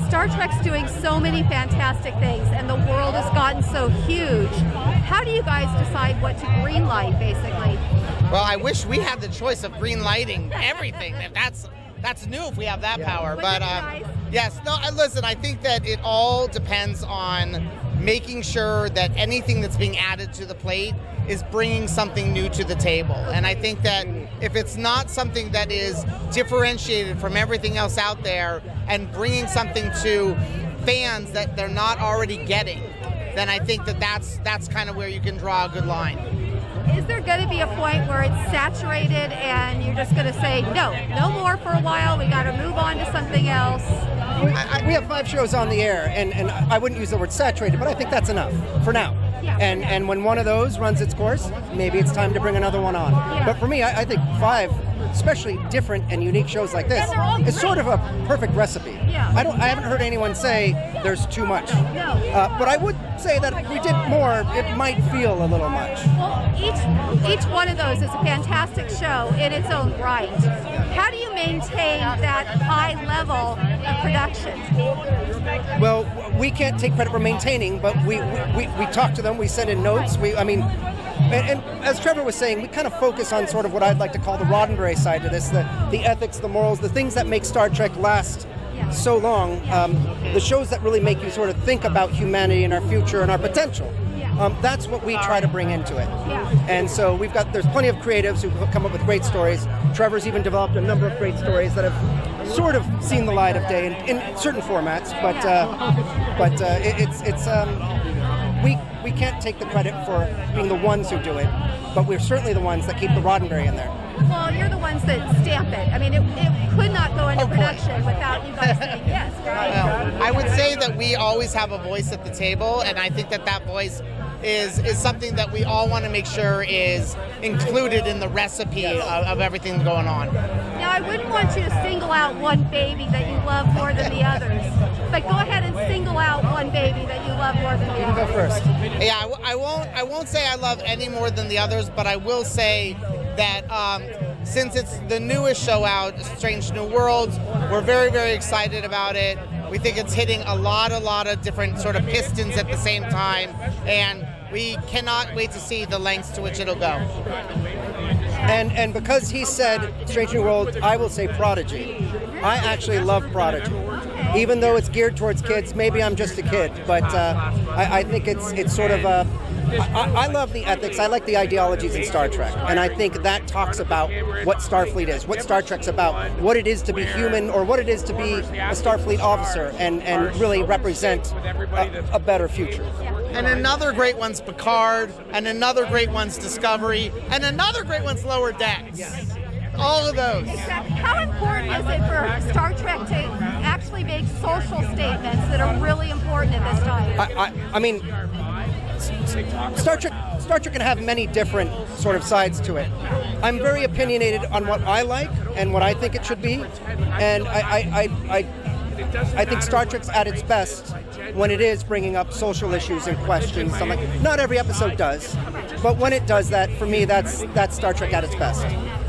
Star Trek's doing so many fantastic things, and the world has gotten so huge. How do you guys decide what to greenlight, basically? Well, I wish we had the choice of greenlighting everything. That's new if we have that power. But yes, no. Listen, I think that it all depends on making sure that anything that's being added to the plate is bringing something new to the table. And I think that if it's not something that is differentiated from everything else out there and bringing something to fans that they're not already getting, then I think that that's kind of where you can draw a good line. Is there going to be a point where it's saturated and you're just going to say, no more for a while, we got to move on to something else? We have 5 shows on the air, and I wouldn't use the word saturated, but I think that's enough for now. Yeah. And when one of those runs its course, maybe it's time to bring another one on. Yeah. But for me, I think 5, especially different and unique shows like this, is sort of a perfect recipe. Yeah. I haven't heard anyone say there's too much. No. But I would say that if we did more, it might feel a little much. Well, each one of those is a fantastic show in its own right. How do you maintain that high level of production? Well, we can't take credit for maintaining, but we talk to them, we send in notes. And as Trevor was saying, we kind of focus on sort of what I'd like to call the Roddenberry side to this, the ethics, the morals, the things that make Star Trek last so long, the shows that really make you sort of think about humanity and our future and our potential. That's what we try to bring into it. And so there's plenty of creatives who come up with great stories. Trevor's even developed a number of great stories that have sort of seen the light of day in certain formats, we can't take the credit for being the ones who do it, but we're certainly the ones that keep the Roddenberry in there. Well, you're the ones that stamp it. I mean, it could not go into production without you guys saying yes, right? Well, I would say that we always have a voice at the table, and I think that voice is something that we all want to make sure is included in the recipe of everything going on. Now, I wouldn't want you to single out one baby that you love more than the others, but go ahead and single out one baby that you love more than the others. You go first. Yeah, I won't say I love any more than the others, but I will say that since it's the newest show out, Strange New Worlds, we're very, very excited about it. We think it's hitting a lot of different sort of pistons at the same time, and we cannot wait to see the lengths to which it'll go. And because he said Strange New Worlds, I will say Prodigy. I actually love Prodigy. Even though it's geared towards kids, maybe I'm just a kid, but I think it's sort of a... I love the ethics. I like the ideologies in Star Trek, and I think that talks about what Starfleet is, what Star Trek's about, what it is to be human, or what it is to be a Starfleet officer, and really represent a better future. And another great one's Picard, and another great one's Discovery, and another great one's Lower Decks. Yes. All of those. Exactly. How important is it for Star Trek to actually make social statements that are really important at this time? I mean, Star Trek can have many different sort of sides to it. I'm very opinionated on what I like and what I think it should be, and I think Star Trek's at its best when it is bringing up social issues and questions. Not every episode does, but when it does that, for me, that's Star Trek at its best.